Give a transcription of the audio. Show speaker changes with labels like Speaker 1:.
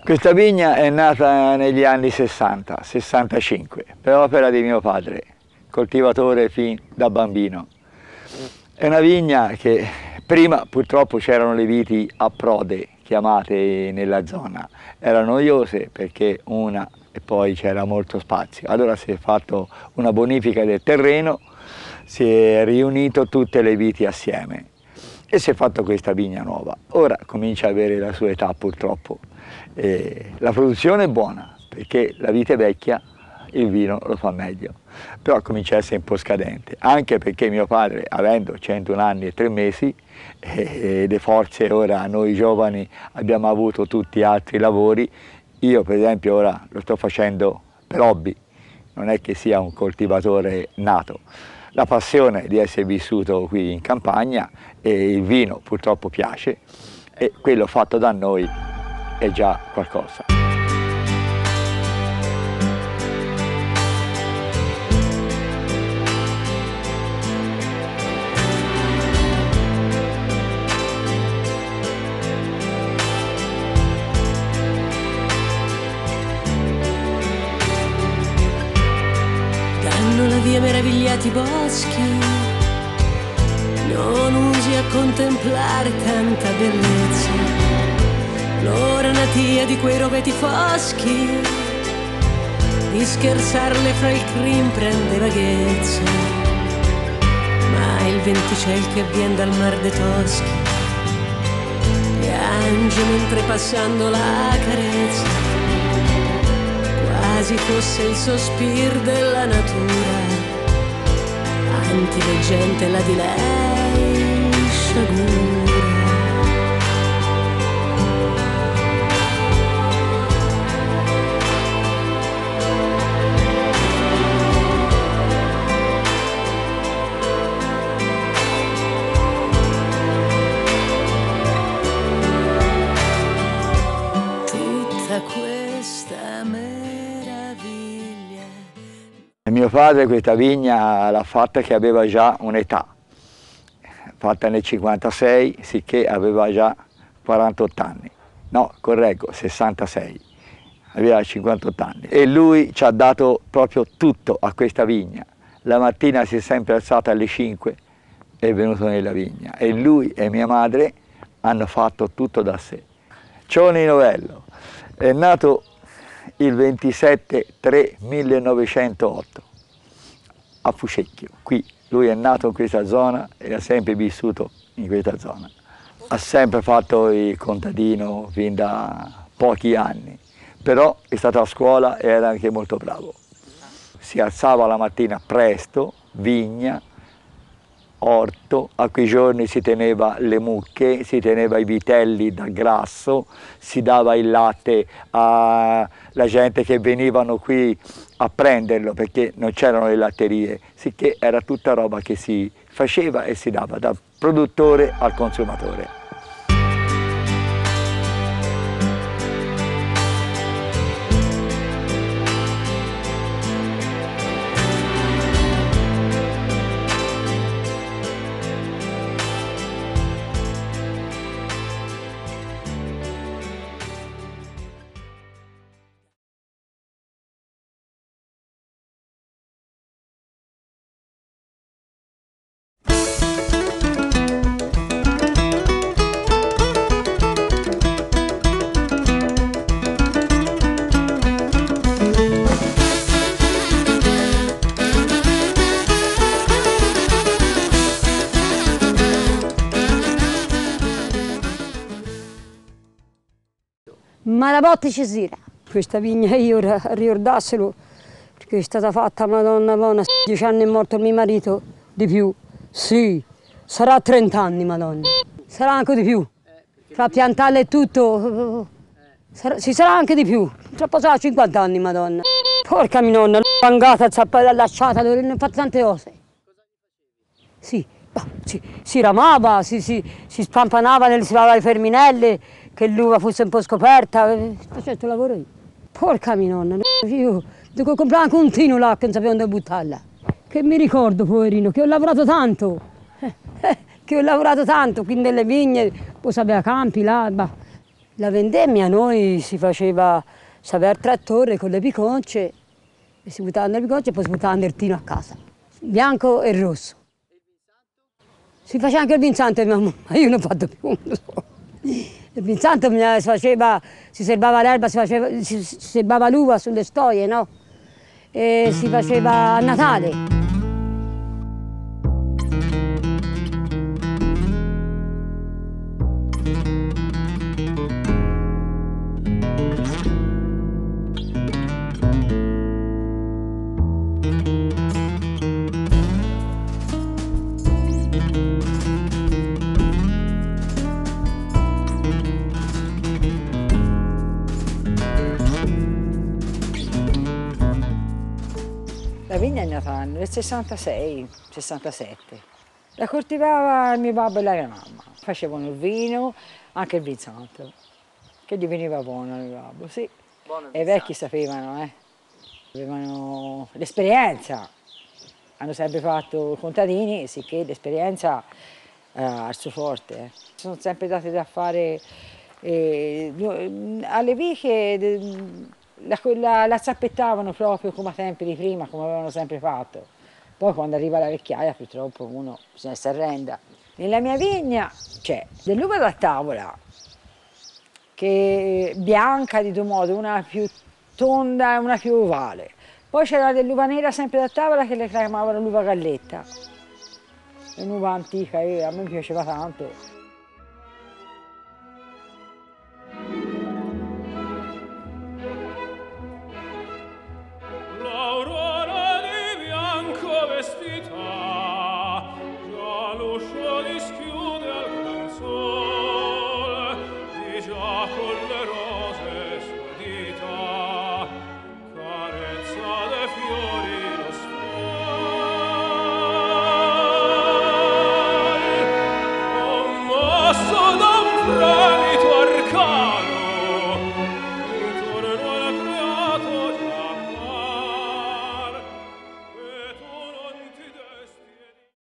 Speaker 1: Questa vigna è nata negli anni 60, 65, per opera di mio padre, coltivatore fin da bambino. È una vigna che prima purtroppo c'erano le viti a prode, chiamate nella zona. Erano noiose perché una e poi c'era molto spazio. Allora si è fatto una bonifica del terreno, si è riunito tutte le viti assieme e si è fatto questa vigna nuova. Ora comincia ad avere la sua età purtroppo. La produzione è buona perché la vite vecchia il vino lo fa meglio, però comincia a essere un po' scadente, anche perché mio padre, avendo 101 anni e 3 mesi, e le forze ora noi giovani abbiamo avuto tutti altri lavori. Io per esempio ora lo sto facendo per hobby, non è che sia un coltivatore nato. La passione di essere vissuto qui in campagna e il vino purtroppo piace e quello fatto da noi è già qualcosa.
Speaker 2: Danno la via meravigliati boschi, non usi a contemplare tanta bellezza. L'ora natia di quei roveti foschi, di scherzarle fra il crin prende vaghezza. Ma il venticel che vien dal mar de Toschi piange mentre passando la carezza, quasi fosse il sospir della natura, antiveggente la di lei sciagura.
Speaker 1: Mio padre questa vigna l'ha fatta che aveva già un'età, fatta nel 56, sicché aveva già 48 anni, no, correggo, 66, aveva 58 anni. E lui ci ha dato proprio tutto a questa vigna. La mattina si è sempre alzata alle 5 e è venuto nella vigna e lui e mia madre hanno fatto tutto da sé. Cioni Novello è nato il 27/3/1908 a Fucecchio. Qui lui è nato in questa zona e ha sempre vissuto in questa zona. Ha sempre fatto il contadino fin da pochi anni, però è stato a scuola e era anche molto bravo. Si alzava la mattina presto, vigna, orto, a quei giorni si teneva le mucche, si teneva i vitelli da grasso, si dava il latte alla gente che venivano qui a prenderlo perché non c'erano le latterie, sicché era tutta roba che si faceva e si dava dal produttore al consumatore.
Speaker 3: Ma la botte ci gira. Questa vigna io ricordasselo, perché è stata fatta Madonna buona, 10 anni è morto mio marito, di più. Sì, sarà 30 anni Madonna, sarà anche di più. Fra piantarle e tutto, ci sarà anche di più. Troppo sarà 50 anni Madonna. Porca mia nonna, l'angata, lasciata, ne ho fatto tante cose. Sì, si ramava, si spampanava, si lavava le ferminelle, che l'uva fosse un po' scoperta, facevo questo lavoro io. Porca mia nonna, io devo comprare anche un tino là che non sapevo dove buttarla. Che mi ricordo, poverino, che ho lavorato tanto, quindi nelle vigne, poi sapeva campi là, La vendemmia noi si faceva, sapeva il trattore con le piconce, e si buttava nelle piconce e poi si buttava nel tino a casa, bianco e rosso. Si faceva anche il vinsanto, ma io non ho fatto più, non lo so. Il vinsanto si faceva, si serbava l'erba, si serbava l'uva sulle stoie, no? E si faceva a Natale.
Speaker 4: La vigna è nata nel 66, 67. La coltivava il mio babbo e la mia mamma. Facevano il vino, anche il vinsanto, che gli veniva buono al mio babbo, sì. E i vecchi sapevano, avevano l'esperienza. Hanno sempre fatto i contadini, sicché l'esperienza al suo forte. Sono sempre date da fare alle viche. La zappettavano proprio come a tempi di prima, come avevano sempre fatto. Poi quando arriva la vecchiaia purtroppo uno bisogna si arrenda. Nella mia vigna c'è dell'uva da tavola, che è bianca di due modi, una più tonda e una più ovale. Poi c'era dell'uva nera sempre da tavola che le chiamavano l'uva galletta. È un'uva antica, a me piaceva tanto.
Speaker 5: Mosso da un